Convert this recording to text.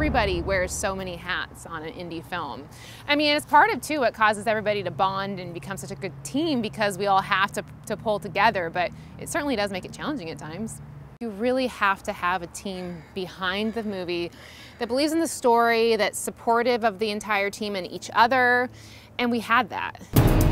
everybody wears so many hats on an indie film. I mean, it's part of, too, what causes everybody to bond and become such a good team, because we all have to pull together, but it certainly does make it challenging at times. You really have to have a team behind the movie that believes in the story, that's supportive of the entire team and each other, and we had that.